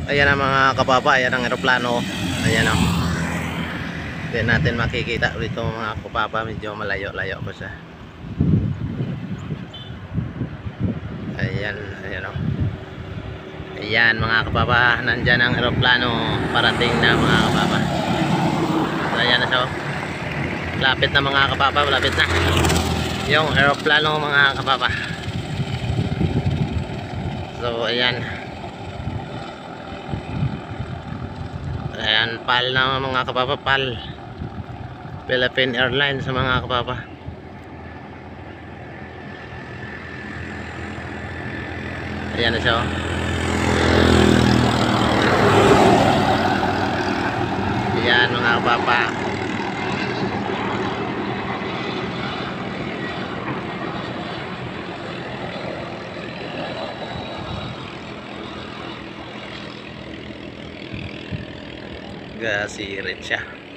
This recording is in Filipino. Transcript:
Ayan ang mga kapapa, ayan ang eroplano. Ayan o. Hindi natin makikita dito mga kapapa, medyo malayo-layo pa siya. Ayan, ayan o. Ayan mga kapapa, nandyan ang eroplano, parating na mga kapapa. So ayan na siya o. Lapit na mga kapapa, lapit na yung eroplano mga kapapa. So ayan. Ayan, PAL na mga kapapa, PAL Philippine Airlines mga kapapa. Ayan na siya oh. Ayan mga kapapa. Gasirit siya.